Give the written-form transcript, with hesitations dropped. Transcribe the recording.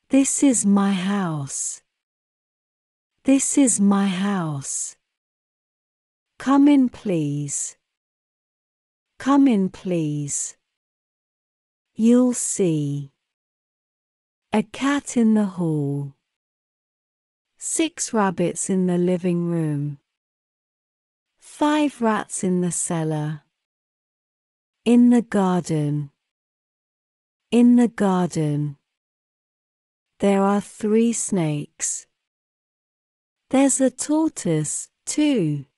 This is my house. This is my house. Come in, please. Come in, please. You'll see. A cat in the hall. 6 rabbits in the living room. 5 rats in the cellar. In the garden. In the garden. There are 3 snakes. There's a tortoise, too.